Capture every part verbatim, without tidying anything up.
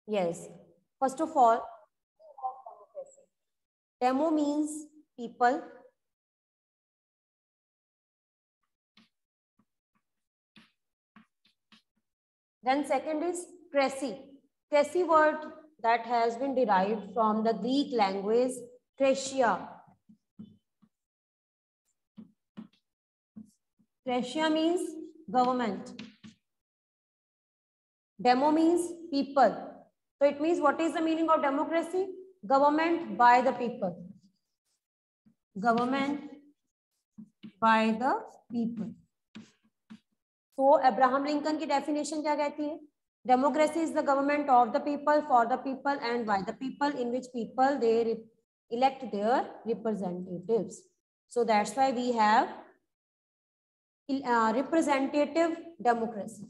Yes. First of all, demo means people. Then second is cracy. Cracy word that has been derived from the Greek language Thracia. Thracia means government. Demo means people. So it means, what is the meaning of democracy? Government by the people. Government by the people. तो Abraham Lincoln की definition क्या कहती है? Democracy is the government of the people, for the people, and by the people, in which people they elect their representatives. So that's why we have uh, representative democracy.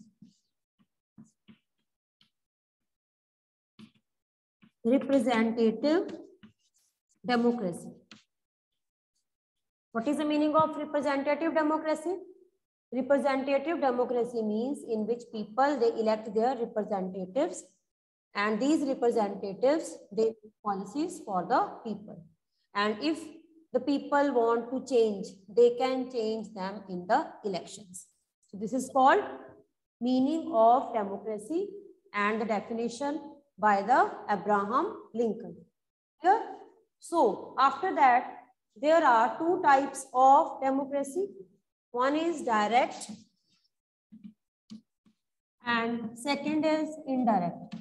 Representative democracy. What is the meaning of representative democracy? Representative democracy means in which people they elect their representatives, and these representatives they make policies for the people, and if the people want to change, they can change them in the elections. So this is called meaning of democracy and the definition by the Abraham Lincoln. Clear? So after that, there are two types of democracy. One is direct and second is indirect.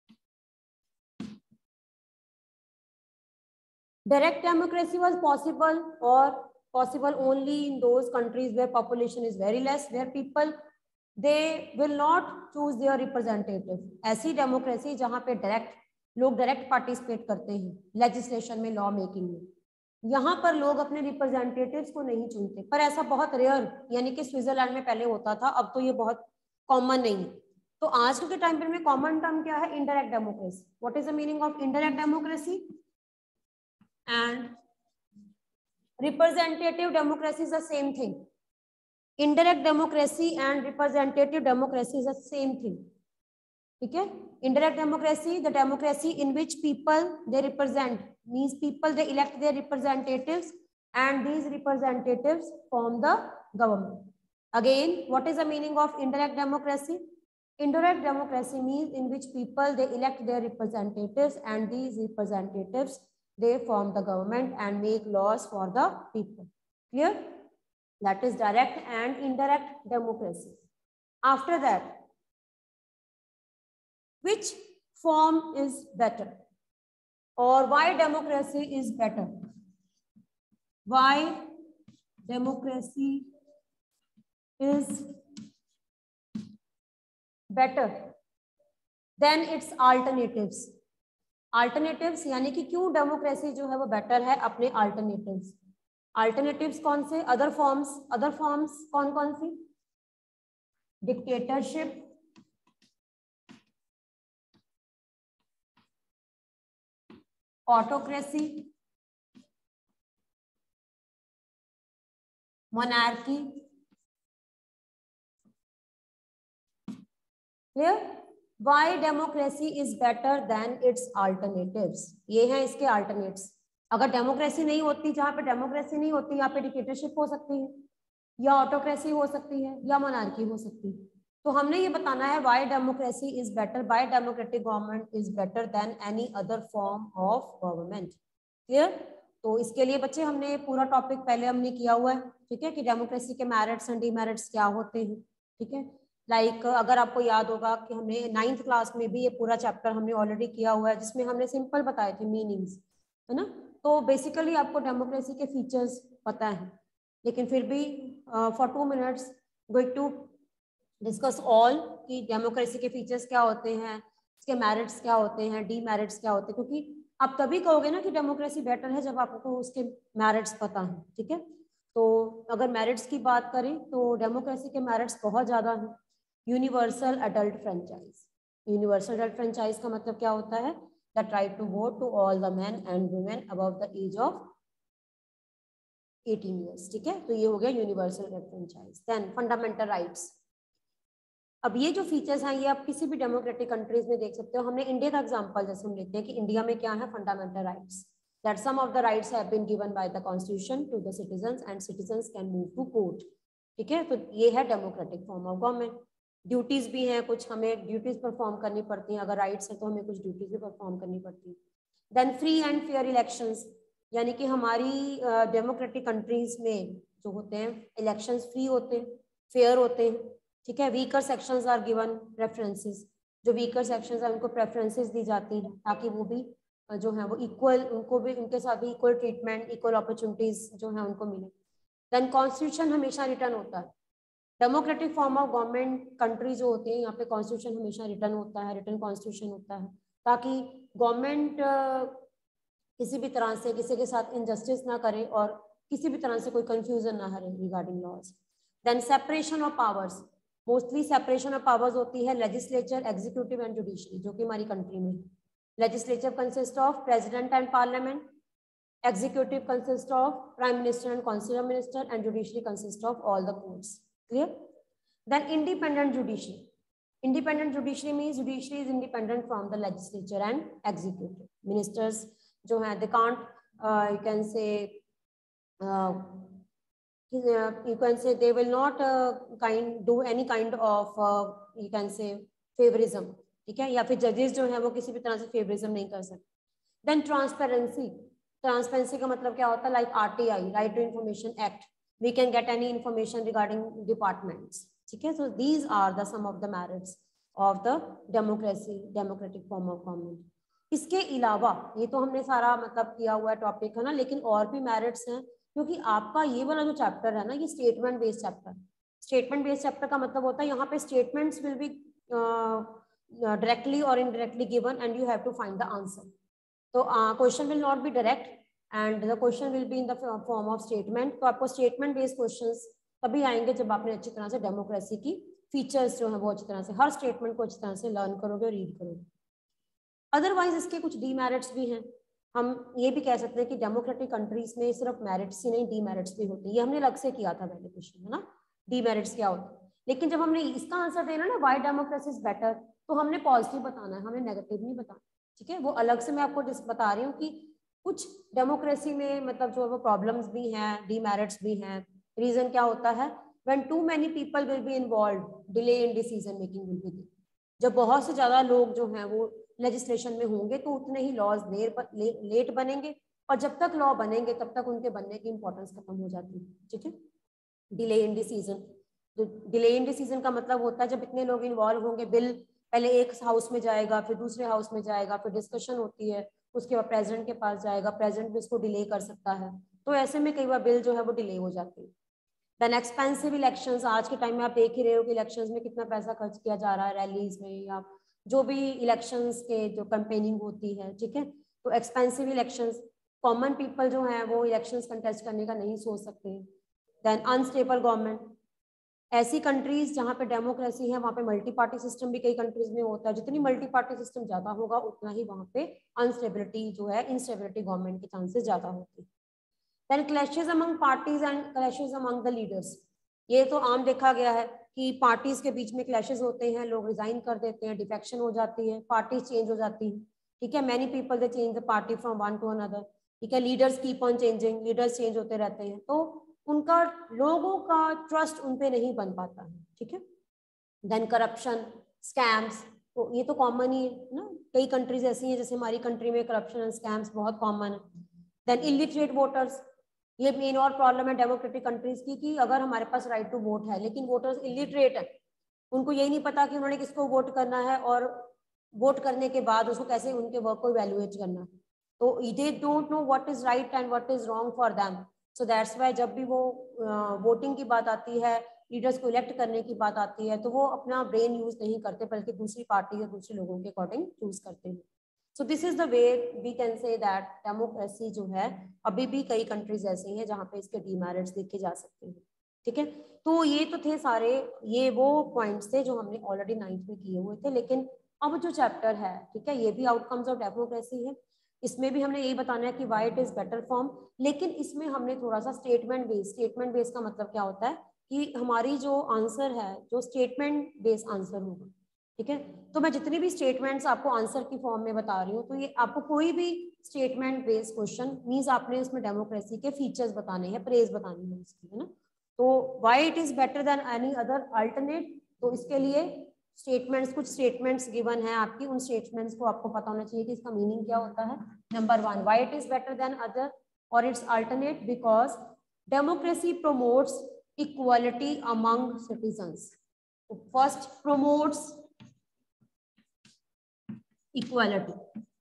Direct democracy was possible or possible only in those countries where population is very less, where people they will not choose their representative. ऐसी democracy जहाँ पे direct लोग direct participate करते हैं legislation में, law making में, यहाँ पर लोग अपने रिप्रेजेंटेटिव्स को नहीं चुनते, पर ऐसा बहुत रेयर, यानी कि स्विट्जरलैंड में पहले होता था, अब तो ये बहुत कॉमन नहीं। तो आज के टाइम पर में कॉमन टर्म क्या है? Indirect democracy. What is the meaning of indirect democracy? And representative democracy is the same thing. Indirect democracy and representative democracy is the same thing. ठीक है? Indirect democracy, the democracy in which people they represent, means people they elect their representatives, and these representatives form the government. Again, what is the meaning of indirect democracy? Indirect democracy means in which people they elect their representatives, and these representatives they form the government and make laws for the people. Clear? That is direct and indirect democracy. After that, which form is better, or why democracy is better? Why democracy is better than its alternatives? Alternatives यानी कि क्यों democracy जो है वो better है अपने alternatives. Alternatives कौन से? Other forms. Other forms कौन कौन सी? Dictatorship, autocracy, monarchy. Clear? Why democracy is better than its alternatives? ये हैं इसके alternates. अगर डेमोक्रेसी नहीं होती, जहाँ पे डेमोक्रेसी नहीं होती, यहाँ पे डिक्टेटरशिप हो सकती है, या ऑटोक्रेसी हो सकती है, या मोनार्की हो सकती है. तो हमने ये बताना है why democracy is better, why democratic government is better than any other form of government. Clear? तो इसके लिए बच्चे हमने पूरा टॉपिक पहले हमने किया हुआ है. ठीक है, कि डेमोक्रेसी के मेरिट्स एंड डीमेरिट्स क्या होते हैं. ठीक है, लाइक like, अगर आपको याद होगा कि हमने नाइन्थ क्लास में भी ये पूरा चैप्टर हमने ऑलरेडी किया हुआ है, जिसमें हमने सिंपल बताए थे मीनिंग्स, है ना. तो बेसिकली आपको डेमोक्रेसी के फीचर्स पता है, लेकिन फिर भी for two minutes going to discuss all कि डेमोक्रेसी के फीचर्स क्या होते हैं, इसके मेरिट्स क्या होते हैं, डीमेरिट्स क्या होते हैं, क्योंकि आप तभी कहोगे ना कि डेमोक्रेसी बेटर है जब आपको उसके मेरिट्स पता है. ठीक है, तो अगर मेरिट्स की बात करें तो डेमोक्रेसी के मेरिट्स बहुत ज़्यादा हैं. Universal adult franchise. Universal adult franchise का मतलब क्या होता है? That right to vote to all the men and women above the age of eighteen years. ठीक है, तो ये हो गया universal adult franchise. Then fundamental rights. अब ये जो फीचर्स हैं ये आप किसी भी डेमोक्रेटिक कंट्रीज में देख सकते हो। हमने इंडिया का एग्जांपल जैसे हम लेते हैं कि इंडिया में क्या है, fundamental rights, that some of the rights have been given by the constitution to the citizens and citizens can move to court. ठीक है, तो ये है democratic form of government. Duties भी हैं, कुछ हमें ड्यूटीज परफॉर्म करनी पड़ती हैं, अगर राइट्स है तो हमें कुछ ड्यूटीज भी परफॉर्म करनी पड़ती है। Then free and fair elections, यानी कि हमारी डेमोक्रेटिक uh, कंट्रीज में जो होते हैं इलेक्शंस फ्री होते हैं, फेयर होते हैं। ठीक है, weaker sections are given preferences, जो वीकर सेक्शंस है उनको प्रेफरेंसेस दी जाती हैं ताकि वो भी जो है वो इक्वल, उनको भी उनके साथ भी इक्वल ट्रीटमेंट, इक्वल अपॉर्चुनिटीज जो है उनको मिले। देन कॉन्स्टिट्यूशन हमेशा रिटर्न होता है। Democratic form of government country जो होती है यहाँ पे कॉन्स्टिट्यूशन हमेशा रिटर्न होता है, रिटर्न कॉन्स्टिट्यूशन होता है ताकि गवर्नमेंट किसी भी तरह से किसी के साथ इनजस्टिस ना करे और किसी भी तरह से कोई कंफ्यूजन ना करे regarding laws. Then separation of powers, mostly separation of powers होती है लेजिस्लेचर, एग्जीक्यूटिव एंड जुडिशरी, जो कि हमारी कंट्री में legislature consist of president and parliament, executive consists of prime minister and council of minister, and judiciary consists of all the courts. Clear? Then independent judiciary. Independent judiciary means judiciary is independent from the legislature and executive. Ministers जो हैं they can't uh, you can say uh, you can say they will not uh, kind do any kind of uh, you can say favorism. ठीक है, या फिर जजेस जो हैं वो किसी भी तरह से फेवरिज्म नहीं कर सकते. Then transparency. ट्रांसपेरेंसी का मतलब क्या होता है, like RTI, right to information act, we can get any information regarding departments. ठीक है, so these are the some of the merits of the democracy, democratic form of government. इसके अलावा ये तो हमने सारा मतलब किया हुआ है टॉपिक है ना, लेकिन और भी मेरिट्स हैं क्योंकि आपका ये वाला जो चैप्टर है ना ये statement based chapter. Statement based chapter का मतलब होता है यहाँ पे स्टेटमेंट्स विल बी डायरेक्टली और indirectly given and you have to find the answer. तो question will not be direct and the question will be in the form of statement. तो आपको स्टेटमेंट बेस्ड क्वेश्चंस तभी आएंगे जब आपने अच्छी तरह से डेमोक्रेसी की फीचर्स जो है वो अच्छी तरह से हर स्टेटमेंट को अच्छी तरह से लर्न करोगे और रीड करोगे. अदरवाइज इसके कुछ डीमेरिट्स भी हैं. हम ये भी कह सकते हैं कि डेमोक्रेटिक कंट्रीज में सिर्फ मेरिट्स ही नहीं डीमेरिट्स भी होती है. ये हमने अलग से किया था पहले क्वेश्चन है ना, डीमेरिट्स क्या होता है. लेकिन जब हमने इसका आंसर देना ना व्हाई डेमोक्रेसी इज बेटर, तो हमने पॉजिटिव बताना है, हमने नेगेटिव नहीं बताना. ठीक है, वो अलग से मैं आपको बता रही हूँ कि कुछ डेमोक्रेसी में मतलब जो है वो प्रॉब्लम्स भी हैं, डीमेरिट्स भी हैं. रीजन क्या होता है, when too many people will be involved delay in decision making will be there. जब बहुत से ज्यादा लोग जो हैं वो लेजिस्लेशन में होंगे तो उतने ही लॉज देर पर ले, लेट बनेंगे और जब तक लॉ बनेंगे तब तक उनके बनने की इंपॉर्टेंस खत्म हो जाती है. ठीक है, डिले इन डिसीजन. तो डिले इन डिसीजन का मतलब होता है जब इतने लोग इन्वॉल्व होंगे, बिल पहले एक हाउस में जाएगा, फिर दूसरे हाउस में जाएगा, फिर डिस्कशन होती है, उसके बाद प्रेसिडेंट के पास जाएगा, प्रेसिडेंट भी इसको डिले कर सकता है. तो ऐसे में कई बार बिल जो है वो डिले हो जाती है. Then expensive elections. आज के टाइम में आप देख ही रहे हो कि इलेक्शंस में कितना पैसा खर्च किया जा रहा है, रैलीज में या जो भी इलेक्शंस के जो कैंपेनिंग होती है. ठीक है, तो एक्सपेंसिव इलेक्शंस, कॉमन पीपल जो है वो इलेक्शंस कंटेस्ट करने का नहीं सोच सकते. Then unstable government. ऐसी कंट्रीज जहाँ पे डेमोक्रेसी है वहाँ पे मल्टी पार्टी सिस्टम भी कई कंट्रीज में होता है. जितनी मल्टी पार्टी सिस्टम ज्यादा होगा उतना ही वहाँ पे अनस्टेबिलिटी जो है, इंस्टेबिलिटी गवर्नमेंट के चांसेस ज्यादा होते हैं. Then clashes among parties and clashes among the leaders. ये तो आम देखा गया है कि पार्टीज के बीच में क्लैशेस होते हैं, लोग रिजाइन कर देते हैं, डिफेक्शन हो जाती है, पार्टी चेंज हो जाती है. ठीक है, many people they change the party from one to another. ठीक है, leaders keep on changing, leaders change होते रहते हैं, तो उनका लोगों का ट्रस्ट उन पे नहीं बन पाता है. ठीक है, देन करप्शन, स्कैम्स, तो ये तो कॉमन ही है ना. कई कंट्रीज ऐसी हैं जैसे हमारी कंट्री में करप्शन एंड स्कैम्स बहुत कॉमन है. Then illiterate voters. ये मेन और प्रॉब्लम है डेमोक्रेटिक कंट्रीज की कि अगर हमारे पास राइट टू वोट है लेकिन वोटर्स इलिटरेट है, उनको यही नहीं पता कि उन्होंने किसको वोट करना है और वोट करने के बाद उसको कैसे उनके वर्क को इवैल्यूएट करना है. तो they don't know what is right and what is wrong for them. So that's why जब भी वो वोटिंग uh, की बात आती है, लीडर्स को इलेक्ट करने की बात आती है, तो वो अपना ब्रेन यूज नहीं करते बल्कि दूसरी पार्टी या दूसरे लोगों के अकॉर्डिंग चूज करते हैं. So this is the way we can say that democracy जो है अभी भी कई कंट्रीज ऐसी हैं जहाँ पे इसके डीमेरिट्स देखे जा सकते हैं. ठीक है, तो ये तो थे सारे, ये वो पॉइंट्स थे जो हमने ऑलरेडी नाइन्थ में किए हुए थे. लेकिन अब जो चैप्टर है, ठीक है, ये भी आउटकम्स ऑफ डेमोक्रेसी है. इसमें भी हमने यही बताना है कि why it is better form, लेकिन इसमें हमने थोड़ा सा स्टेटमेंट बेस्ड. स्टेटमेंट बेस्ड का मतलब क्या होता है कि हमारी जो आंसर है जो स्टेटमेंट बेस्ड आंसर होगा, ठीक है। तो मैं जितनी भी स्टेटमेंट्स आपको आंसर की फॉर्म में बता रही हूँ, तो ये आपको कोई भी स्टेटमेंट बेस्ड क्वेश्चन मीन्स आपने उसमें डेमोक्रेसी के फीचर्स बताने हैं, प्रेज बतानी है उसकी, है ना। तो why it is better than any other alternate, तो इसके लिए स्टेटमेंट्स, कुछ स्टेटमेंट्स गिवन है आपकी, उन स्टेटमेंट्स को आपको पता होना चाहिए कि इसका मीनिंग क्या होता है। Number one, why it is better than other और it's alternate, because democracy promotes equality among citizens. First, promotes equality,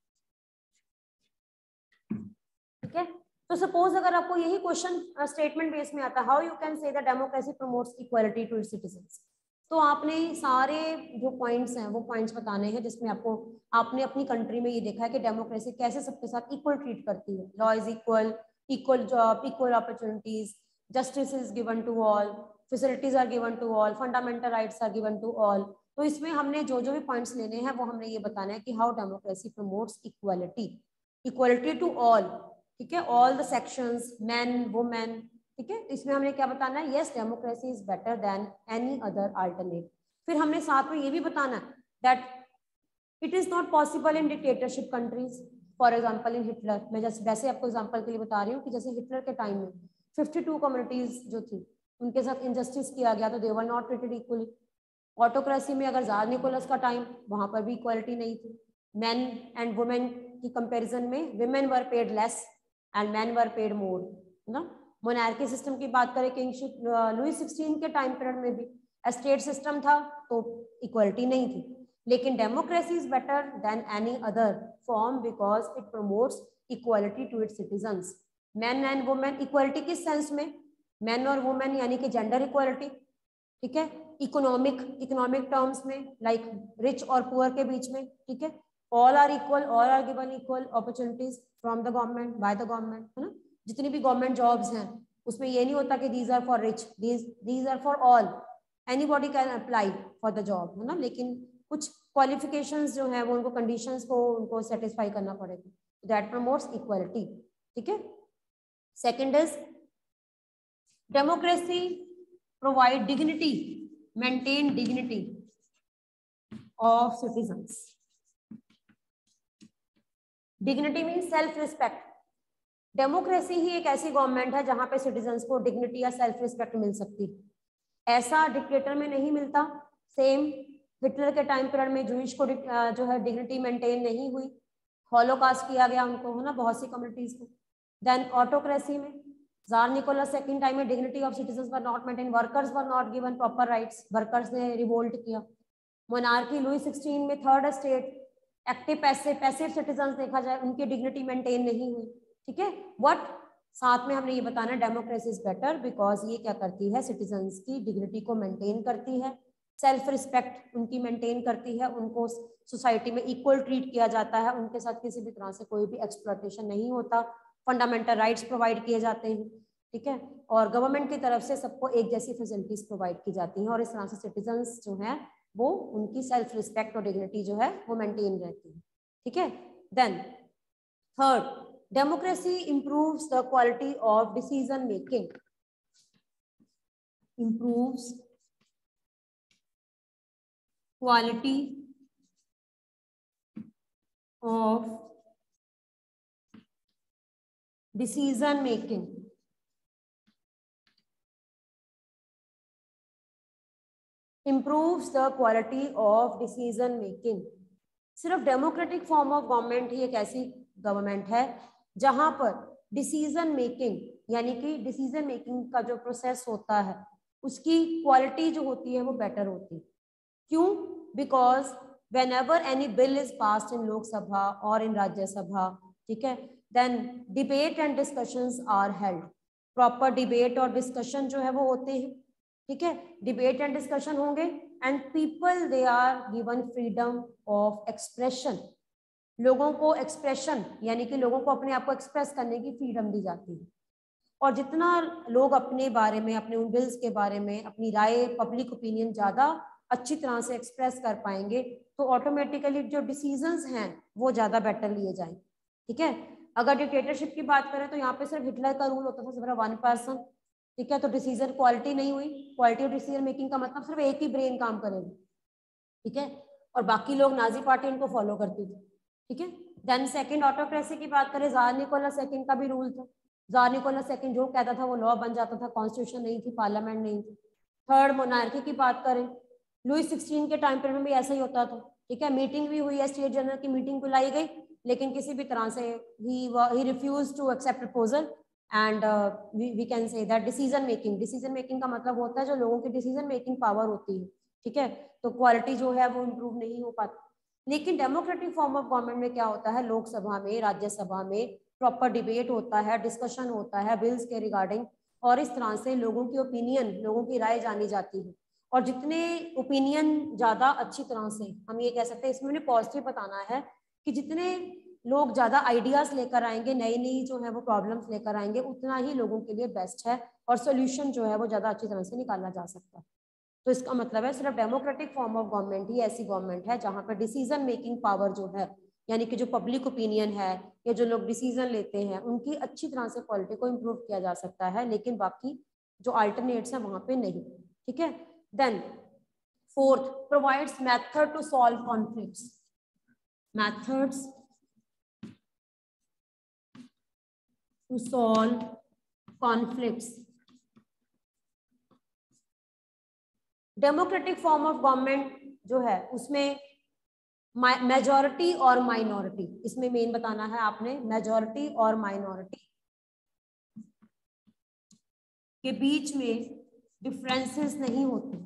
ठीक है। तो सपोज अगर आपको यही क्वेश्चन स्टेटमेंट बेस में आता है, how you can say that democracy promotes equality to its citizens, तो आपने सारे जो पॉइंट्स हैं वो पॉइंट्स बताने हैं जिसमें आपको, आपने अपनी कंट्री में ये देखा है कि डेमोक्रेसी कैसे सबके साथ इक्वल ट्रीट करती है। Law is equal, equal job, equal opportunities, justice is given to all, facilities are given to all, fundamental rights are given to all. तो इसमें हमने जो जो भी पॉइंट्स लेने हैं वो हमने ये बताना है कि how democracy promotes equality, equality to all, ठीक है, all the sections, man women, ठीक है। इसमें हमने क्या बताना है, yes democracy is better than any other alternate. फिर हमने साथ में ये भी बताना that it is not possible in dictatorship countries, for example in Hitler, मैं जैसे वैसे आपको एग्जांपल के लिए बता रही हूँ कि जैसे हिटलर के टाइम में बावन कम्युनिटीज जो थी उनके साथ इनजस्टिस किया गया, तो they were not treated equally. Autocracy में अगर जार निकोलस का टाइम, वहां पर भी इक्वालिटी नहीं थी। मैन एंड वुमेन की कंपैरिजन में women were paid less and man were paid more, है ना। मोनार्की सिस्टम की बात करें, किंगशिप लुई सिक्सटीन के टाइम पीरियड में भी स्टेट सिस्टम था तो इक्वालिटी नहीं थी। लेकिन democracy is better than any other form because it promotes equality to its citizens. Man and women equality किस सेंस में, मैन और वुमेन यानी कि जेंडर इक्वालिटी, ठीक है। इकोनॉमिक, इकोनॉमिक टर्म्स में लाइक रिच और पुअर के बीच में, ठीक है। All are equal, all are given equal opportunities from the government, by the government, है ना। जितनी भी गवर्नमेंट जॉब्स हैं उसमें ये नहीं होता कि these are for rich, these these are for all, anybody can apply for the job, है ना। लेकिन कुछ क्वालिफिकेशंस जो है वो उनको कंडीशंस को उनको सेटिस्फाई करना पड़ेगा, दैट प्रमोट्स इक्वालिटी, ठीक है। Second is democracy provide dignity, maintain dignity of citizens. Dignity mean self respect. Democracy ही एक ऐसी गवर्नमेंट है जहां पे सिटीजन्स को डिग्निटी या सेल्फ रिस्पेक्ट मिल सकती है। ऐसा डिक्टेटर में नहीं मिलता। सेम हिटलर के टाइम पीरियड में जूइश को जो है डिग्निटी मेंटेन नहीं हुई, हॉलोकास्ट किया गया उनको, है ना, बहुत सी कम्युनिटीज को। देन ऑटोक्रेसी में जार निकोलस सेकंड टाइम में dignity of citizens were not maintain, workers were not given proper rights, workers ने रिवोल्ट किया। मोनार्की लुई सिक्सटीन में third state active passive, passive citizens देखा जाए उनकी डिग्निटी मेंटेन नहीं हुई, ठीक है। बट साथ में हमने ये बताना डेमोक्रेसी इज बेटर बिकॉज ये क्या करती है, सिटीजन्स की डिग्निटी को मेंटेन करती है, सेल्फ रिस्पेक्ट उनकी मेंटेन करती है, उनको सोसाइटी में इक्वल ट्रीट किया जाता है, उनके साथ किसी भी तरह से कोई भी एक्सप्लॉयटेशन नहीं होता, फंडामेंटल राइट्स प्रोवाइड किए जाते हैं, ठीक है। और गवर्नमेंट की तरफ से सबको एक जैसी फैसिलिटीज प्रोवाइड की जाती हैं और इस तरह से सिटीजन्स जो है वो उनकी सेल्फ रिस्पेक्ट और डिग्निटी जो है वो मेंटेन रहती है, ठीक है। Then third, democracy improves the quality of decision making, improves quality of decision making. improves the quality of decision making। सिर्फ डेमोक्रेटिक फॉर्म ऑफ गवर्नमेंट ही एक ऐसी गवर्नमेंट है जहां पर डिसीजन मेकिंग यानी कि डिसीजन मेकिंग का जो प्रोसेस होता है उसकी क्वालिटी जो होती है वो बेटर होती है। क्यों? Because whenever any bill is passed in Lok Sabha or in Rajya Sabha, ठीक है, then debate and discussions are held। Proper debate और डिस्कशन जो है वो होते हैं, ठीक है। डिबेट एंड डिस्कशन होंगे and people they are given freedom of expression. लोगों को एक्सप्रेशन यानी कि लोगों को अपने आप को एक्सप्रेस करने की फ्रीडम दी जाती है। और जितना लोग अपने बारे में, अपने उन बिल्स के बारे में अपनी राय, पब्लिक ओपिनियन ज़्यादा अच्छी तरह से एक्सप्रेस कर पाएंगे तो ऑटोमेटिकली जो डिसीजंस हैं वो ज़्यादा बेटर लिए जाएंगे, ठीक है। अगर डिक्टेटरशिप की बात करें तो यहाँ पे सिर्फ हिटलर का रूल होता था, सिर्फ वन पर्सन, ठीक है, तो डिसीजन क्वालिटी नहीं हुई। क्वालिटी ऑफ डिसीजन मेकिंग का मतलब सिर्फ एक ही ब्रेन काम करेगी, ठीक है, और बाकी लोग नाजी पार्टी उनको फॉलो करती थी, ठीक है। देन सेकंड ऑटोक्रेसी की बात करें, जार निकोलस सेकंड का भी रूल था। जार निकोलस सेकंड जो कहता था वो लॉ बन जाता था, कॉन्स्टिट्यूशन नहीं थी, पार्लियामेंट नहीं थी। थर्ड मोनार्की की बात करें, लुई सिक्सटीन के टाइम पीरियड में भी ऐसा ही होता था, ठीक है। मीटिंग भी हुई है, स्टेट जनरल की मीटिंग बुलाई गई, लेकिन किसी भी तरह से ही ही refuse to accept proposal and we can say that decision making, decision making का मतलब होता है जो लोगों की डिसीजन मेकिंग पावर होती है, ठीक है, तो क्वालिटी जो है वो इम्प्रूव नहीं हो पाती। लेकिन डेमोक्रेटिक फॉर्म ऑफ गवर्नमेंट में क्या होता है, लोकसभा में, राज्यसभा में प्रॉपर डिबेट होता है, डिस्कशन होता है बिल्स के रिगार्डिंग, और इस तरह से लोगों की ओपिनियन, लोगों की राय जानी जाती है। और जितने ओपिनियन ज़्यादा अच्छी तरह से, हम ये कह सकते हैं, इसमें उन्हें पॉजिटिव बताना है कि जितने लोग ज़्यादा आइडियाज़ लेकर आएंगे, नई नई जो है वो प्रॉब्लम्स लेकर आएंगे, उतना ही लोगों के लिए बेस्ट है और सोल्यूशन जो है वो ज़्यादा अच्छी तरह से निकाला जा सकता है। तो इसका मतलब है सिर्फ डेमोक्रेटिक फॉर्म ऑफ गवर्नमेंट ही ऐसी गवर्नमेंट है जहाँ पर डिसीजन मेकिंग पावर जो है, यानी कि जो पब्लिक ओपिनियन है या जो लोग डिसीजन लेते हैं, उनकी अच्छी तरह से क्वालिटी को इम्प्रूव किया जा सकता है, लेकिन बाकी जो अल्टरनेट्स हैं वहाँ पे नहीं, ठीक है। Then fourth, provides method to solve conflicts, methods to solve conflicts. Democratic form of government जो है उसमें मेजॉरिटी और माइनॉरिटी, इसमें मेन बताना है आपने, मेजॉरिटी और माइनॉरिटी के बीच में डिफरेंसेस नहीं होते,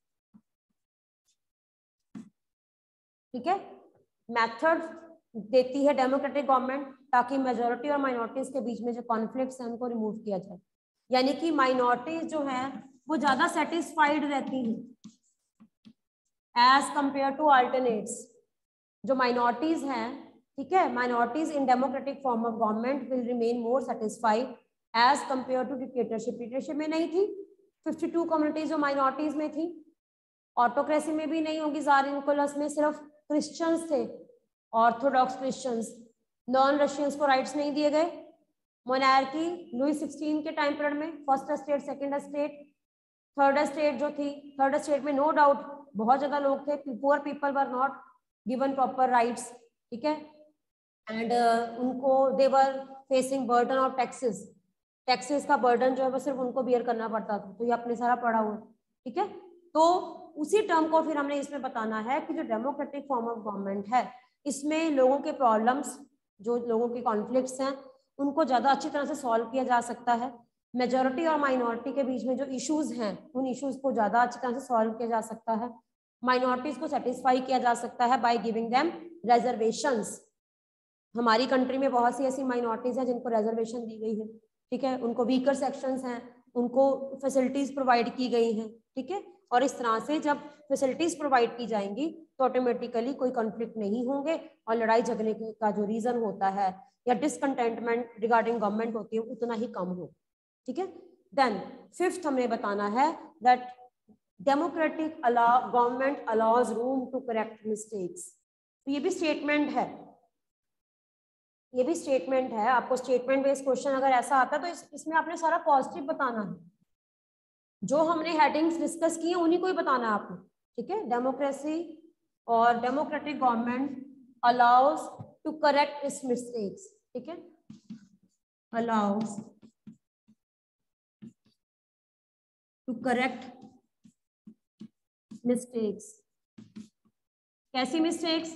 ठीक है। मेथड देती है डेमोक्रेटिक गवर्नमेंट ताकि मेजॉरिटी और माइनॉरिटीज के बीच में जो कॉन्फ्लिक्ट्स हैं उनको रिमूव किया जाए, यानी कि माइनॉरिटीज जो है वो ज्यादा सेटिस्फाइड रहती हैं एज कंपेयर टू अल्टरनेट्स। जो माइनॉरिटीज हैं, ठीक है, minorities in democratic form of government will remain more satisfied as compare to dictatorship. Dictatorship में नहीं थी, बावन कम्युनिटीज जो माइनॉरिटीज में थी। ऑटोक्रेसी में भी नहीं होगी, ज़ार निकोलस में सिर्फ क्रिश्चियंस थे, ऑर्थोडॉक्स क्रिश्चियंस, नॉन रशियंस को राइट्स नहीं दिए गए। मोनार्की लुई सिक्सटीन के टाइम पीरियड में first state, second state, third state जो थी, थर्ड स्टेट में नो डाउट बहुत ज्यादा लोग थे, poor people were not given proper rights, ठीक है, एंड uh, उनको they were facing burden of taxes, taxes का बर्डन जो है वो सिर्फ उनको बियर करना पड़ता था, तो ये अपने सारा पड़ा हुआ, ठीक है। तो उसी टर्म को फिर हमने इसमें बताना है कि जो डेमोक्रेटिक फॉर्म ऑफ गवर्नमेंट है इसमें लोगों के प्रॉब्लम्स, जो लोगों के कॉन्फ्लिक्ट्स हैं, उनको ज़्यादा अच्छी तरह से सॉल्व किया जा सकता है। मेजॉरिटी और माइनॉरिटी के बीच में जो इश्यूज हैं उन इश्यूज को ज़्यादा अच्छी तरह से सॉल्व किया जा सकता है। माइनॉरिटीज को सेटिस्फाई किया जा सकता है बाय गिविंग देम रिजर्वेशंस। हमारी कंट्री में बहुत सी ऐसी माइनॉरिटीज हैं जिनको रिजर्वेशन दी गई है, ठीक है, उनको वीकर सेक्शंस हैं, उनको फैसिलिटीज प्रोवाइड की गई हैं, ठीक है, और इस तरह से जब फैसिलिटीज प्रोवाइड की जाएंगी तो ऑटोमेटिकली कोई कॉन्फ्लिक्ट नहीं होंगे और लड़ाई झगड़े का जो रीजन होता है या डिसकंटेंटमेंट रिगार्डिंग गवर्नमेंट होती है उतना ही कम हो, ठीक है। देन फिफ्थ हमें बताना है that democratic government allows room to correct mistakes. तो ये भी स्टेटमेंट है, ये भी स्टेटमेंट है। आपको स्टेटमेंट बेस्ड क्वेश्चन अगर ऐसा आता है तो इस, इसमें आपने सारा पॉजिटिव बताना है, जो हमने हेडिंग्स डिस्कस की हैं उन्हीं को ही बताना है आपने, ठीक है। डेमोक्रेसी और democratic government allows to correct its mistakes, ठीक है, अलाउज टू करेक्ट मिस्टेक्स। कैसी मिस्टेक्स?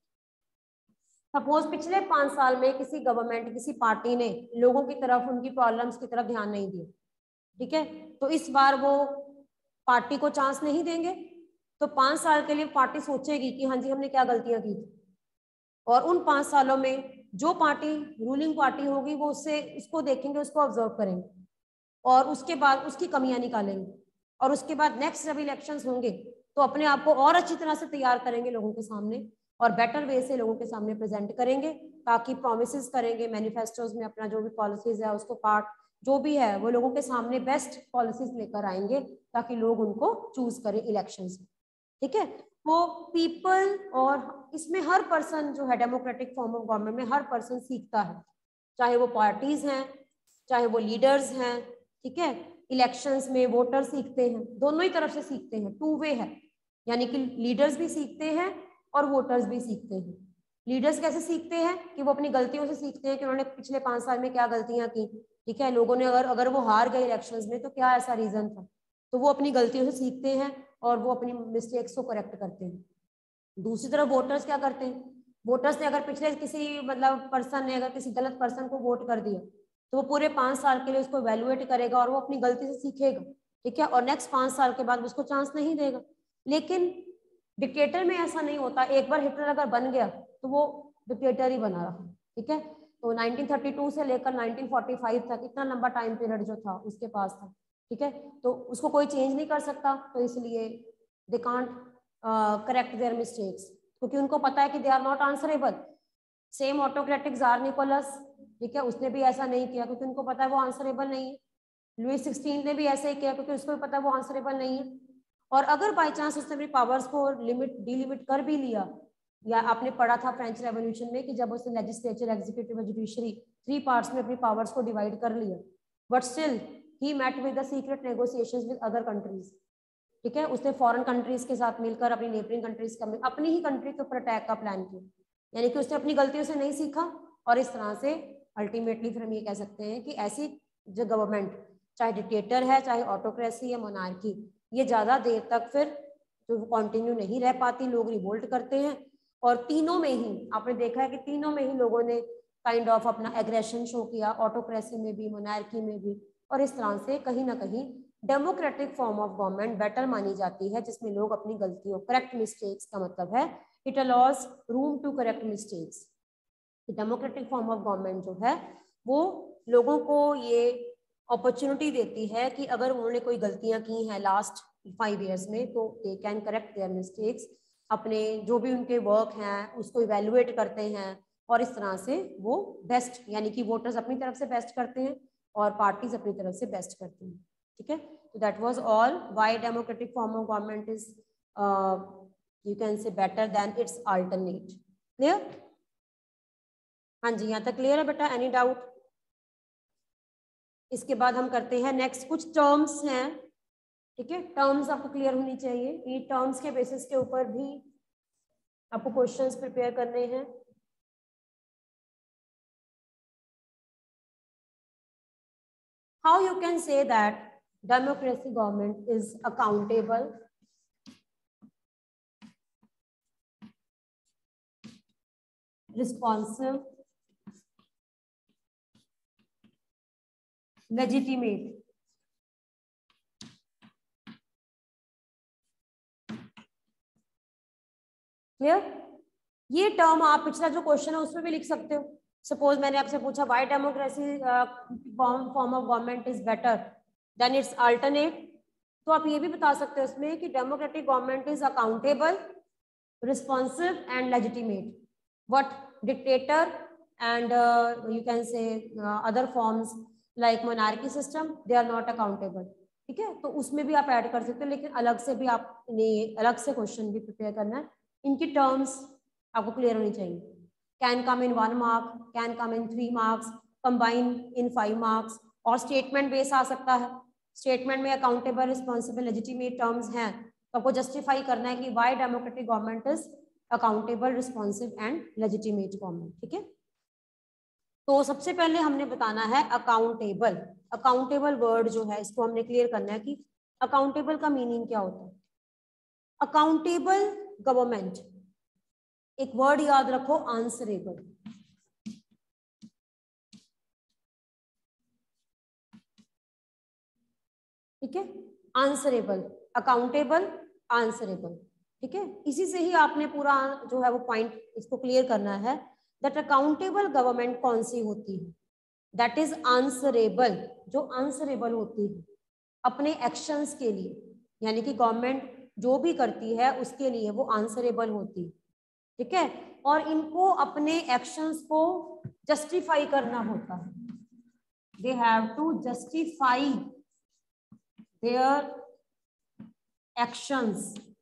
सपोज पिछले पांच साल में किसी गवर्नमेंट, किसी पार्टी ने लोगों की तरफ, उनकी प्रॉब्लम्स की तरफ ध्यान नहीं दिया, ठीक है, तो इस बार वो पार्टी को चांस नहीं देंगे, तो पांच साल के लिए पार्टी सोचेगी कि हाँ जी हमने क्या गलतियां की थी, और उन पांच सालों में जो पार्टी रूलिंग पार्टी होगी वो उससे उसको देखेंगे, उसको ऑब्जर्व करेंगे और उसके बाद उसकी कमियां निकालेंगे, और उसके बाद नेक्स्ट जब इलेक्शंस होंगे तो अपने आप को और अच्छी तरह से तैयार करेंगे लोगों के सामने और बेटर वे से लोगों के सामने प्रेजेंट करेंगे, ताकि प्रोमिसेस करेंगे मैनिफेस्टोज में अपना जो भी पॉलिसीज है उसको पार्ट जो भी है वो लोगों के सामने बेस्ट पॉलिसीज लेकर आएंगे ताकि लोग उनको चूज करें इलेक्शंस में, ठीक है। वो पीपल, और इसमें हर पर्सन जो है डेमोक्रेटिक फॉर्म ऑफ गवर्नमेंट में हर पर्सन सीखता है, चाहे वो पार्टीज हैं, चाहे वो लीडर्स हैं, ठीक है, इलेक्शंस में वोटर सीखते हैं, दोनों ही तरफ से सीखते हैं, टू वे है, यानी कि लीडर्स भी सीखते हैं और वोटर्स भी सीखते हैं। लीडर्स कैसे सीखते हैं कि वो अपनी गलतियों से सीखते हैं कि उन्होंने पिछले पांच साल में क्या गलतियां की, ठीक है, लोगों ने अगर अगर वो हार गए इलेक्शंस में तो क्या ऐसा रीजन था, तो वो अपनी गलतियों से सीखते हैं और वो अपनी मिस्टेक्स को करेक्ट करते हैं। दूसरी तरफ वोटर्स क्या करते हैं, वोटर्स ने अगर पिछले किसी मतलब पर्सन ने अगर किसी गलत पर्सन को वोट कर दिया तो वो पूरे पांच साल के लिए उसको इवेलुएट करेगा और वो अपनी गलती से सीखेगा, ठीक है, और नेक्स्ट पांच साल के बाद उसको चांस नहीं देगा। लेकिन डिक्टेटर में ऐसा नहीं होता, एक बार हिटलर अगर बन गया तो वो डिक्टेटर ही बना रहा, ठीक है। तो नाइनटीन थर्टी टू से लेकर नाइनटीन फोर्टी फाइव तक इतना लंबा टाइम पीरियड जो था उसके पास था, ठीक है, तो उसको कोई चेंज नहीं कर सकता, तो इसलिए they can't correct their mistakes, क्योंकि उनको पता है कि they are not answerable. Same autocratic czar Nicholas, ठीक है, उसने भी ऐसा नहीं किया क्योंकि उनको पता है वो आंसरेबल नहीं है। लुईस सिक्सटीन ने भी ऐसे ही किया क्योंकि उसको भी पता है वो आंसरेबल नहीं है। और अगर बाई चांस उसने अपनी पावर्स को लिमिट डिलिमिट कर भी लिया, या आपने पढ़ा था फ्रेंच रेवोल्यूशन में कि जब उसने लेजिस्लेचर, एग्जीक्यूटिव और जुडिशरी थ्री पार्ट्स में अपनी पावर्स को डिवाइड कर लिया, but still he met with the secret negotiations with other countries, ठीक है, उसने फॉरेन कंट्रीज के साथ मिलकर अपनी नेबरिंग कंट्रीज का अपनी ही कंट्री के ऊपर अटैक का प्लान किया, यानी कि उसने अपनी गलतियों से नहीं सीखा। और इस तरह से अल्टीमेटली फिर हम ये कह सकते हैं कि ऐसी जो गवर्नमेंट, चाहे डिक्टेटर है, चाहे ऑटोक्रेसी या मोनार्की, ये ज्यादा देर तक फिर जो कंटिन्यू नहीं रह पाती, लोग रिवोल्ट करते हैं। और तीनों में ही आपने देखा है कि तीनों में ही लोगों ने काइंड ऑफ अपना एग्रेशन शो किया, ऑटोक्रेसी में भी, मोनार्की में भी। और इस तरह से कहीं ना कहीं democratic form of government better मानी जाती है, जिसमें लोग अपनी गलतियों, करेक्ट मिस्टेक्स का मतलब है it allows room to correct mistakes. Democratic form of government जो है वो लोगों को ये अपॉर्चुनिटी देती है कि अगर उन्होंने कोई गलतियां की हैं लास्ट फाइव इयर्स में तो they can correct their mistakes, अपने जो भी उनके वर्क हैं उसको इवेलुएट करते हैं, और इस तरह से वो बेस्ट, यानी कि वोटर्स अपनी तरफ से बेस्ट करते हैं और पार्टीज अपनी तरफ से बेस्ट करती हैं, ठीक है। तो that was all why democratic form of government is you can say better than its alternate. Clear? हाँ जी, यहाँ तक क्लियर है बेटा? Any doubt? इसके बाद हम करते हैं नेक्स्ट, कुछ टर्म्स हैं, ठीक है, टर्म्स आपको क्लियर होनी चाहिए। ये टर्म्स के बेसिस के ऊपर भी आपको क्वेश्चंस प्रिपेयर करने हैं। How you can say that democracy government is accountable, responsive, legitimate? क्लियर? ये टर्म आप पिछला जो क्वेश्चन है उसमें भी लिख सकते हो। सपोज मैंने आपसे पूछा why democracy form of government is better than its alternate, तो आप ये भी बता सकते हो उसमें कि democratic government is accountable, responsive and legitimate, what dictator and uh, you can say uh, other forms like monarchy system they are not accountable, ठीक है। तो उसमें भी आप ऐड कर सकते हो, लेकिन अलग से भी आपने अलग से क्वेश्चन भी प्रिपेयर करना है। इनकी टर्म्स आपको क्लियर होनी चाहिए। Can come in one mark, can come in three marks, combine in five marks, और स्टेटमेंट बेस आ सकता है। स्टेटमेंट में अकाउंटेबल, रिस्पॉन्सिबल, लेजिटिमेट टर्म्स हैं, तो आपको जस्टिफाई करना है कि why democratic government is accountable, responsive and legitimate government, ठीक है। तो सबसे पहले हमने बताना है अकाउंटेबल। अकाउंटेबल वर्ड जो है इसको हमने क्लियर करना है कि अकाउंटेबल का मीनिंग क्या होता है। अकाउंटेबल गवर्नमेंट, एक वर्ड याद रखो, आंसरेबल, ठीक है, आंसरेबल, अकाउंटेबल, आंसरेबल, ठीक है। इसी से ही आपने पूरा जो है वो पॉइंट इसको क्लियर करना है दैट अकाउंटेबल गवर्नमेंट कौन सी होती है, दैट इज आंसरेबल, जो आंसरेबल होती है अपने एक्शंस के लिए, यानी कि गवर्नमेंट जो भी करती है उसके लिए वो आंसरेबल होती है, ठीक है। और इनको अपने एक्शंस को जस्टिफाई करना होता है, they have to justify their actions,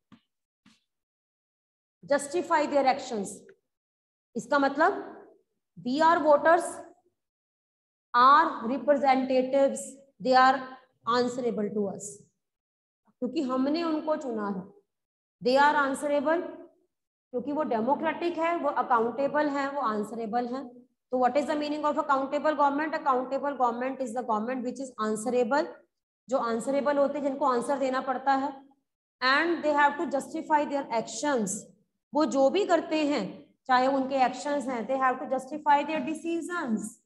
justify their actions। इसका मतलब we are voters, are representatives, they are answerable to us, क्योंकि हमने उनको चुना है। दे आर आंसरेबल क्योंकि वो डेमोक्रेटिक है, वो अकाउंटेबल है, वो आंसरेबल है। तो what is the meaning of accountable government? Accountable government is the government which is answerable, जो आंसरेबल होते हैं, जिनको आंसर देना पड़ता है। And they have to justify their actions, वो जो भी करते हैं चाहे उनके एक्शंस हैं, they have to justify their decisions,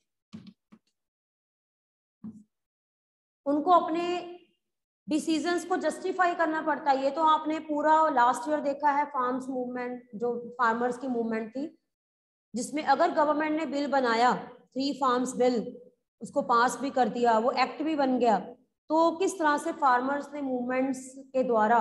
उनको अपने डिसीजंस को जस्टिफाई करना पड़ता है। ये तो आपने पूरा लास्ट ईयर देखा है, फार्म्स मूवमेंट, जो फार्मर्स की मूवमेंट थी, जिसमें अगर गवर्नमेंट ने बिल बनाया, थ्री फार्म्स बिल, उसको पास भी कर दिया, वो एक्ट भी बन गया, तो किस तरह से फार्मर्स ने मूवमेंट्स के द्वारा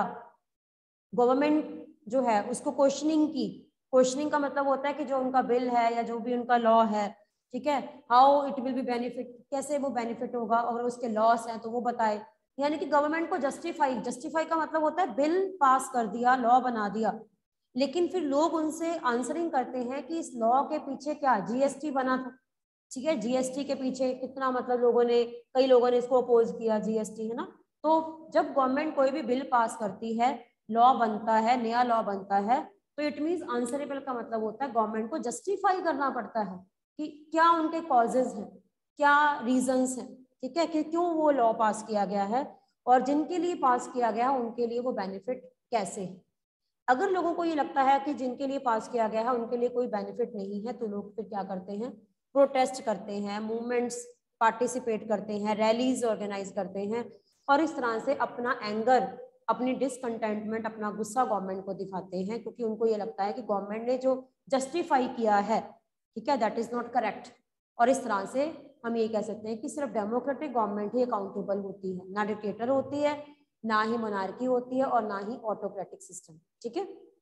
गवर्नमेंट जो है उसको क्वेश्चनिंग की। क्वेश्चनिंग का मतलब होता है कि जो उनका बिल है या जो भी उनका लॉ है, ठीक है, how it will be benefit, कैसे वो बेनिफिट होगा, और उसके लॉस हैं तो वो बताए। यानी कि गवर्नमेंट को जस्टिफाई, जस्टिफाई का मतलब होता है बिल पास कर दिया, लॉ बना दिया, लेकिन फिर लोग उनसे आंसरिंग करते हैं कि इस लॉ के पीछे क्या, जीएसटी बना था, ठीक है, जीएसटी के पीछे कितना, मतलब लोगों ने, कई लोगों ने इसको अपोज किया, जीएसटी है ना। तो जब गवर्नमेंट कोई भी बिल पास करती है, लॉ बनता है, नया लॉ बनता है, तो इट मीन्स आंसरेबल का मतलब होता है गवर्नमेंट को जस्टिफाई करना पड़ता है कि क्या उनके कॉजेज हैं, क्या रीजंस हैं, ठीक है, कि क्यों वो लॉ पास किया गया है, और जिनके लिए पास किया गया उनके लिए वो बेनिफिट कैसे है। अगर लोगों को ये लगता है कि जिनके लिए पास किया गया है उनके लिए कोई बेनिफिट नहीं है, तो लोग फिर क्या करते हैं, प्रोटेस्ट करते हैं, मूवमेंट्स पार्टिसिपेट करते हैं, रैलीज ऑर्गेनाइज करते हैं, और इस तरह से अपना एंगर, अपनी डिसकंटेंटमेंट, अपना गुस्सा गवर्नमेंट को दिखाते हैं, क्योंकि उनको ये लगता है कि गवर्नमेंट ने जो जस्टिफाई किया है, ठीक है, दैट इज नॉट करेक्ट। और इस तरह से हम ये कह सकते हैं कि सिर्फ डेमोक्रेटिक गवर्नमेंट ही अकाउंटेबल होती है, ना डिक्टेटर होती है, ना ही मोनार्की होती है, और ना ही ऑटोक्रेटिक सिस्टम, ठीक है।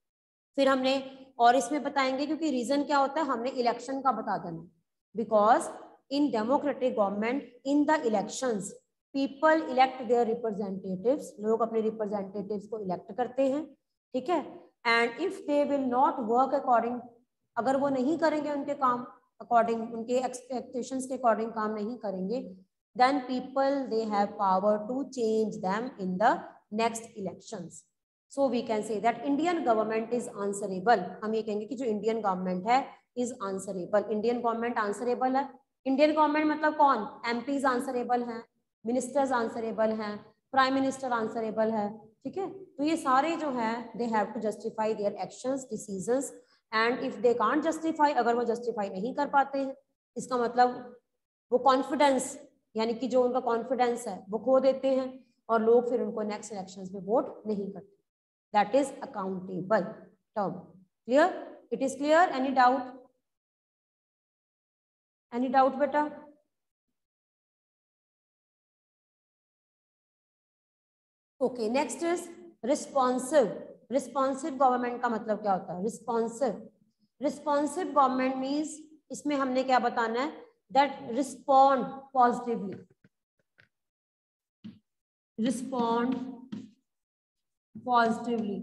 फिर हमने और इसमें बताएंगे, क्योंकि रीजन क्या होता है, हमने इलेक्शन का बता देना, because in democratic government in the elections people elect their representatives, लोग अपने रिप्रेजेंटेटिव्स को इलेक्ट करते हैं, ठीक है। And if they will not work according, अगर वो नहीं करेंगे उनके काम अकॉर्डिंग, उनके एक्सपेक्टेशंस के अकॉर्डिंग काम नहीं करेंगे, then people they have power to change them in the next elections. So we can say that Indian government is answerable. हम ये कहेंगे कि जो इंडियन गवर्नमेंट है is answerable. Indian government answerable है। इंडियन गवर्नमेंट मतलब कौन, एमपीज आंसरेबल हैं, मिनिस्टर्स आंसरेबल हैं, प्राइम मिनिस्टर आंसरेबल है, ठीक है। तो ये सारे जो है they have to justify their actions, decisions, and if they can't justify, अगर वो जस्टिफाई नहीं कर पाते हैं, इसका मतलब वो कॉन्फिडेंस, यानी कि जो उनका कॉन्फिडेंस है वो खो देते हैं, और लोग फिर उनको नेक्स्ट इलेक्शंस में वोट नहीं करते। That is accountable term. Clear? It is clear? Any doubt? Any doubt बेटा? Okay, next is responsive. Responsive government का मतलब क्या होता है? रिस्पॉन्सिव, रिस्पॉन्सिव गवर्नमेंट मीन्स, इसमें हमने क्या बताना है, that respond positively, respond positively,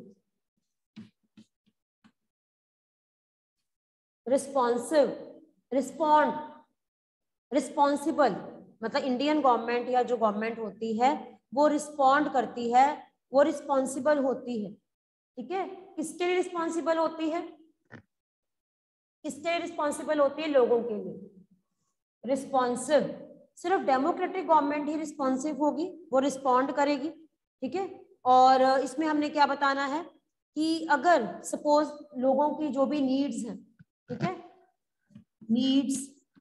responsive, respond, responsible, मतलब इंडियन गवर्नमेंट या जो गवर्नमेंट होती है वो रिस्पॉन्ड करती है, वो रिस्पॉन्सिबल होती है, ठीक है। किसके लिए रिस्पॉन्सिबल होती है? किसके लिए रिस्पॉन्सिबल होती है? लोगों के लिए। रिस्पॉन्सिव, सिर्फ डेमोक्रेटिक गवर्नमेंट ही रिस्पॉन्सिव होगी, वो रिस्पॉन्ड करेगी, ठीक है। और इसमें हमने क्या बताना है कि अगर सपोज लोगों की जो भी नीड्स हैं, ठीक है, नीड्स,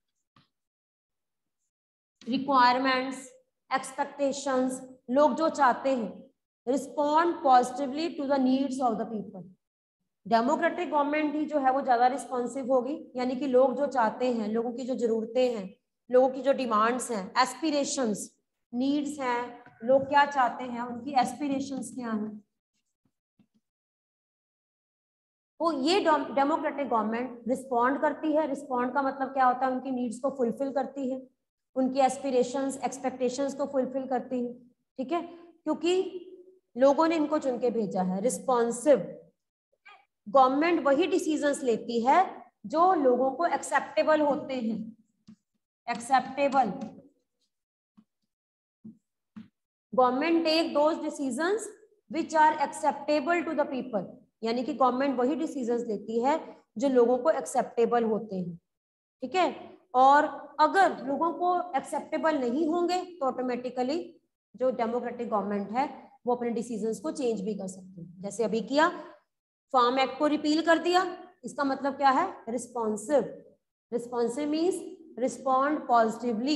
रिक्वायरमेंट्स, एक्सपेक्टेशंस, लोग जो चाहते हैं, respond positively to the needs of the people. Democratic government ही जो है वो ज्यादा रिस्पॉन्सिव होगी, यानी कि लोग जो चाहते हैं, लोगों की जो जरूरतें हैं, लोगों की जो डिमांड्स हैं, एस्पिरेशंस, नीड्स हैं, लोग क्या चाहते हैं, उनकी एस्पिरेशंस क्या हैं, तो ये डेमोक्रेटिक गवर्नमेंट रिस्पॉन्ड करती है। रिस्पॉन्ड का मतलब क्या होता है? उनकी नीड्स को फुलफिल करती है, उनकी एस्पिरेशंस, एक्सपेक्टेशंस को फुलफिल करती है, ठीक है, क्योंकि लोगों ने इनको चुन के भेजा है। रिस्पॉन्सिव गवर्नमेंट वही डिसीजंस लेती है जो लोगों को एक्सेप्टेबल होते हैं, acceptable, government take those decisions which are acceptable to the people, यानी कि गवर्नमेंट वही डिसीजंस लेती है जो लोगों को एक्सेप्टेबल होते हैं, ठीक है। और अगर लोगों को एक्सेप्टेबल नहीं होंगे तो ऑटोमेटिकली जो डेमोक्रेटिक गवर्नमेंट है वो अपने डिसीजंस को चेंज भी कर सकती है। जैसे अभी किया, फार्म एक्ट को रिपील कर दिया, इसका मतलब क्या है, responsive. Responsive means respond positively.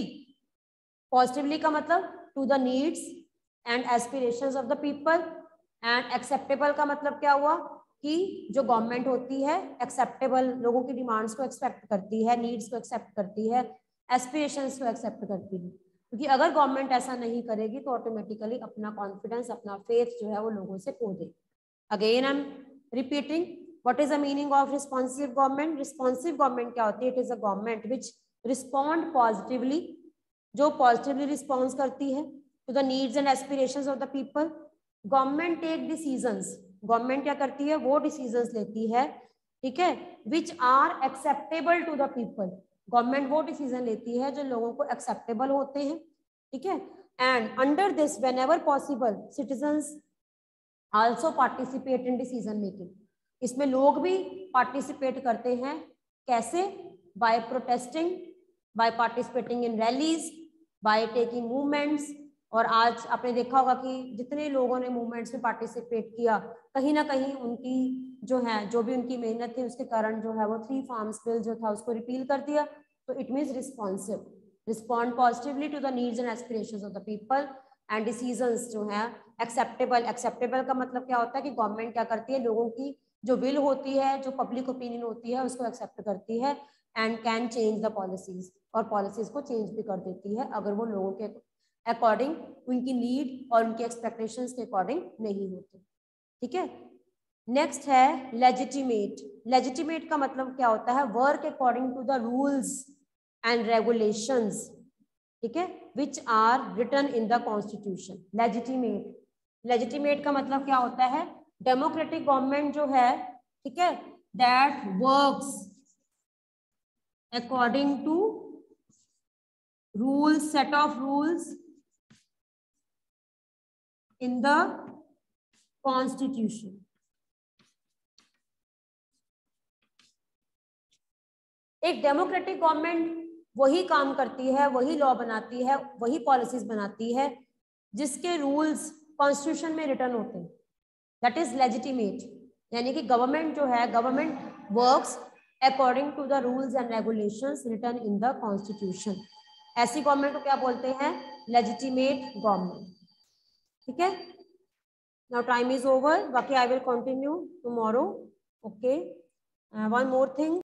Positively का मतलब to the needs and aspirations of the people, and acceptable का मतलब क्या हुआ कि जो गवर्नमेंट होती है एक्सेप्टेबल लोगों की डिमांड्स को एक्सेप्ट करती है, नीड्स को एक्सेप्ट करती है, एस्पिरेशंस को एक्सेप्ट करती है। क्योंकि अगर गवर्नमेंट ऐसा नहीं करेगी तो ऑटोमेटिकली अपना कॉन्फिडेंस, अपना फेथ जो है वो लोगों से खो देगी। Again I am repeating, what is the meaning of responsive government? Responsive government क्या होती है? It is a government which respond positively, जो पॉजिटिवली रिस्पॉन्स करती है to the needs and aspirations of the people. Government take decisions, government क्या करती है, वो डिसीजंस लेती है, ठीक है, which are acceptable to the people. Government वो डिसीजन लेती है जो लोगों को एक्सेप्टेबल होते हैं, ठीक है। And under this whenever possible citizens also participate in decision making. इसमें लोग भी पार्टिसिपेट करते हैं, कैसे? By protesting, by participating in rallies, by taking movements. और आज आपने देखा होगा कि जितने लोगों ने मूवमेंट्स में पार्टिसिपेट किया, कहीं ना कहीं उनकी जो है, जो भी उनकी मेहनत थी उसके कारण जो है वो थ्री फार्म्स बिल जो था उसको रिपील कर दिया। तो it means responsive, respond positively to the needs and aspirations of the people, and decisions जो है एक्सेप्टेबल। एक्सेप्टेबल का मतलब क्या होता है कि गवर्नमेंट क्या करती है, लोगों की जो विल होती है, जो पब्लिक ओपिनियन होती है उसको एक्सेप्ट करती है, and can change the policies, और पॉलिसीज को चेंज भी कर देती है अगर वो लोगों के अकॉर्डिंग, उनकी नीड और उनकी एक्सपेक्टेशंस के अकॉर्डिंग नहीं होते, ठीक है। नेक्स्ट है लेजिटिमेट। लेजिटिमेट का मतलब क्या होता है? Work according to the rules and regulations, ठीक है, which are written in the constitution. Legitimate, legitimate का मतलब क्या होता है? डेमोक्रेटिक गवर्नमेंट जो है, ठीक है, that works according to rules, set of rules in the constitution। एक डेमोक्रेटिक गवर्नमेंट वही काम करती है, वही लॉ बनाती है, वही पॉलिसीज बनाती है जिसके रूल्स कॉन्स्टिट्यूशन में रिटर्न होते हैं, दैट इज लेजिटिमेट। यानी कि गवर्नमेंट जो है, government works according to the rules and regulations written in the constitution. ऐसी गवर्नमेंट को क्या बोलते हैं? लेजिटिमेट गवर्नमेंट, ठीक है। Now time is over. Baki I will continue tomorrow. Okay. Uh, one more thing.